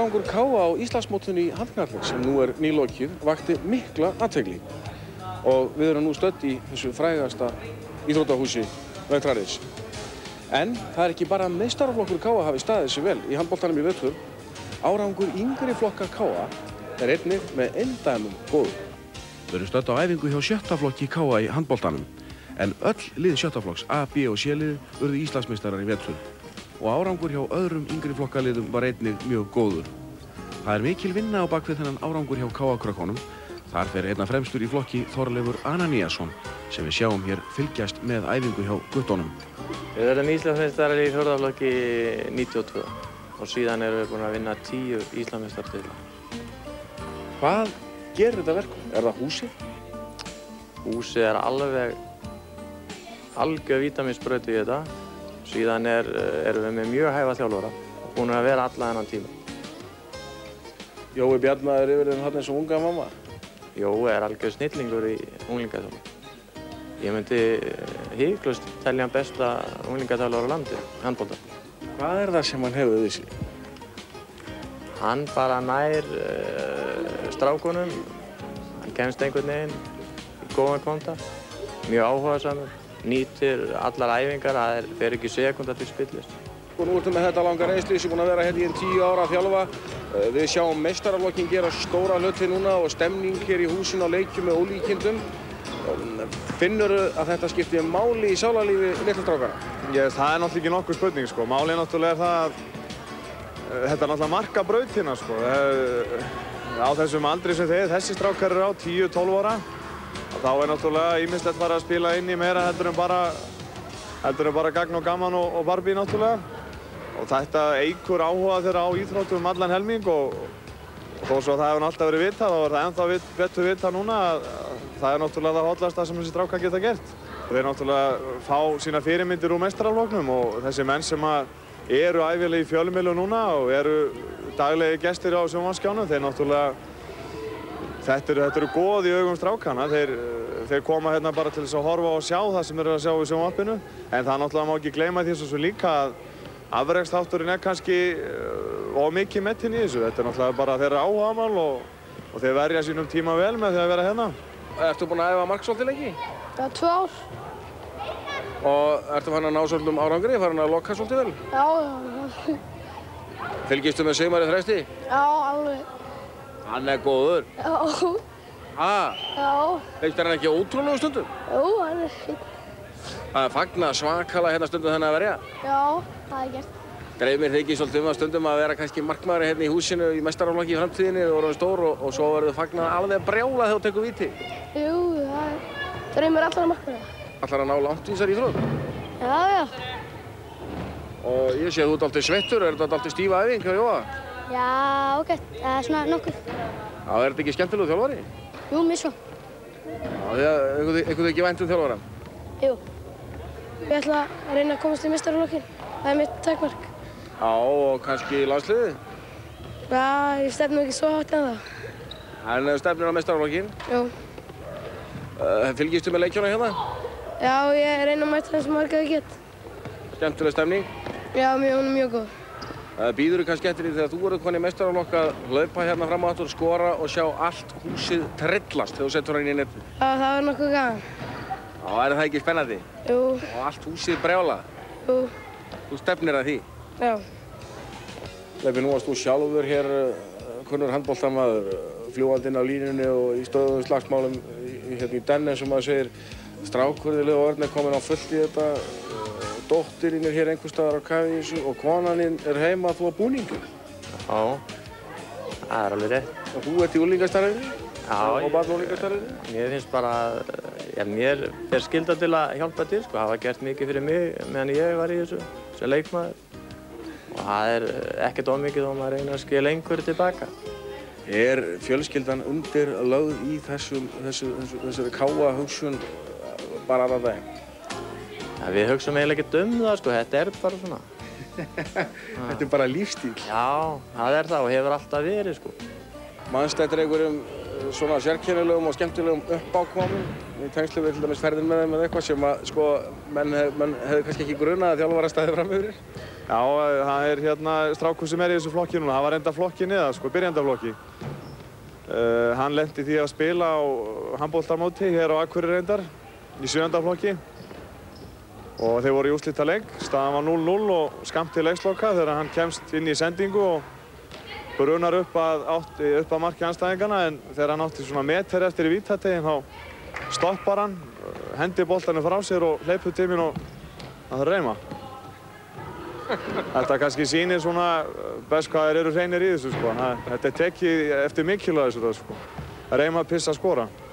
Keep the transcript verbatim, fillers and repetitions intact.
Árangur K á Íslandsmótinu í handknattleik sem nú er nýlokið vakti mikla athygli. Og við erum nú stödd í þessu frægasta íþróttahúsi vetrarins. En það er ekki bara meistaraflokkur K A hafi staðið sig vel í handboltanum í vetur. Árangur yngri flokka K A er einnig með eindæmum góður. Við erum stödd á æfingu hjá sjötta flokki K A í handboltanum. En öll lið sjötta flokks A, B og C lið urðu Íslandsmeistarar í vetur. Og árangur hjá öðrum yngri flokkaliðum var einnig mjög góður. Það er mikil vinna á bakvið þennan árangur hjá K A-krökkunum. Þar fer einna fremstur í flokki Þorleifur Ananíasson sem við sjáum hér fylgjast með æfingu hjá guttunum. Við verðum Íslandsmeistarar í fjórða flokki níutíu og tvö og síðan erum við búin að vinna tíu Íslandsmeistaratitil. Hvað gerir þetta verkum? Er það húsið? Húsið er alveg algjör vítamínsbraut í þetta. Síðan er, erum við með mjög hæfa þjálfara og búin að vera alla þennan tíma. Jói Bjarnar er yfir þeim þarna eins og unga mamma. Jói er algjör snillingur í unglingaþjálfun. Ég myndi hiklaust telja hann besta unglingaþjálfara á landi, handbolta. Hvað er það sem hann hefur við sig? Hann bara nær uh, strákunum, hann kemst einhvern veginn í góðan kontakt, mjög áhugasamur. Nýtir allar æfingar, það er, fer ekki sekúnda til spillis. Og nú ertu með þetta langa reynslu sem búin að vera hérna í tíu ára að þjálfa. Við sjáum meistaraflokkin gera stóra hluti núna og stemning hér í húsinu á leikjum með ólíkindum. Finnurðu að þetta skiptir máli í sálarlífi litlu strákana? Yes, það er náttúrulega ekki nokkuð spurning, sko. Málið náttúrulega er það að þetta er náttúrulega marka braut hérna, sko. Á þessum aldri sem þeir, þessi strákar eru á tíu til tólf ára. Þá er náttúrulega ýmislegt farið að spila inn í meira heldur en bara, heldur en bara gagn og gaman og, og Barbie náttúrulega. Og þetta eykur áhuga þeirra á íþróttum um allan helming og, og þó svo það hefur alltaf verið vitað, þá er það ennþá vit, betur vitað núna að, að það er náttúrulega það hollasta sem þessi strákar geta gert. Þeir náttúrulega fá sína fyrirmyndir úr meistaraflokknum og þessi menn sem eru ævilega í fjölmiðlum núna og eru daglegi gestir á sjónvarpsskjánum, þeir náttúrulega Þetta eru, þetta eru goð í augum strákana. Þeir, þeir koma hérna bara til þess að horfa og sjá það sem þeir eru að sjá í sjónvarpinu. En það náttúrulega má ekki gleyma því svo líka að afreksþátturinn er kannski of mikið metin í þessu. Þetta er náttúrulega bara þeirra áhugamál og, og þeir verja sínum tíma vel með því að vera hérna. Ertu búinn að æfa marksvolti lengi? Já, tvö ár. Og ertu farin að ná svolítum árangri? Farin að lokka svolítið vel? Já, já. Fylgistu með Sigmari Þresti? Já, alveg. Hann er góður. Já. Ha? Já. Finnst þér hann ekki ótrúlegu stundum? Jú, hann er fín. Það er fagnað svakalega hérna stundum þennan að verja? Já, það er gert. Dreymir þig ekki svolítið um að stundum að vera kannski markmaður hérna í húsinu í meistaraflokki í framtíðinni og orðin stór og, og svo verður fagnað alveg brjála þegar þú tekur víti? Jú, það er... Dreymir allar markmaður. Allar að ná langt í þessari íþrótt? Já, já. Og ég sé að þú ert alltaf sveittur, er þetta alltaf stífa æfing hjá Jóa? Já, ok, það er svona nokkuð. Já, er þetta ekki skemmtilegu þjálfari? Jú, mjög svo. Já, því að einhvern ekki vænt um þjálfarann? Jú. Ég ætla að reyna að komast í meistaraflokkin. Það er mitt takmark. Já, og kannski í landsliði? Já, ég stefni ekki svo hátt en það. En stefnir á meistaraflokkin? Jú. Uh, fylgistu með leikjuna hérna? Já, ég reyna að mæta það sem marga ég get. Skemmtileg stemning? Já, mjög, hún er mjög góð. Býður þú kannski eftir því þegar þú verður komin í meistaraflokk að hlaupa hérna fram á aftur, skora og sjá allt húsið trillast þegar þú setur hann í netið? Já, það var nokkuð gaman. Já, er það ekki spennandi? Jú. Og allt húsið brjálað? Jú. Þú stefnir að því? Já. Leifi, nú varst þú sjálfur hér, kunnur handboltamaður, fljúgandi inn á línunni og í stöðugum slagsmálum hérna í Dennis sem maður segir strákurðileg og Örn er komin á fullt í þetta. Dóttirinn er hér einhver staðar á kafi í þessu og konaninn er heima að þú á búningum. Já, það er alveg rétt. Og þú ert í unglingastarfinu? Já. Og barnaunglingastarfinu? Mér finnst bara, já, mér fer skylda til að hjálpa til, sko. Það hafa gert mikið fyrir mig meðan ég var í þessu, sem leikmaður. Og það er ekkert of mikið þó maður reynir að skila einhverju tilbaka. Er fjölskyldan undir lögð í þessum, þessu, þessu, þessari káa hugsun bara alla daginn? Ja, við hugsaum eiginlega ekkert um það, sko. Þetta er bara svona. Þetta er bara lífstíl? Já, það er það og hefur alltaf verið, sko. Manstu eftir einhverjum svona sérkennilegum og skemmtilegum uppákomum í tengslu við til dæmis ferðin með þeim eða eitthvað sem að, sko, menn, hef, menn hefði kannski ekki grunað að þjálfara staðið fram yfir? Já, það er hérna strákur sem er í þessu flokki núna. Það var enda flokki niða, sko, byrjandaflokki. Uh, hann lenti því að spila á handboltamóti hér á Akureyri reyndar í sjöunda flokki. Og þeir voru í úrslitaleik. Staðan var núll núll og skammt til leiksloka þegar hann kemst inn í sendingu og brunar upp að, átti, upp að marki anstæðinganna, en þegar hann átti svona meter eftir í vítategin þá stoppar hann, hendir boltanum frá sér og hleypur til mín og það reyma. Þetta kannski sýnir svona best hvað þeir eru hreinir í þessu, sko. Þetta er tekið eftir mikilvæg þessu, sko. Reyma, pissa, skora.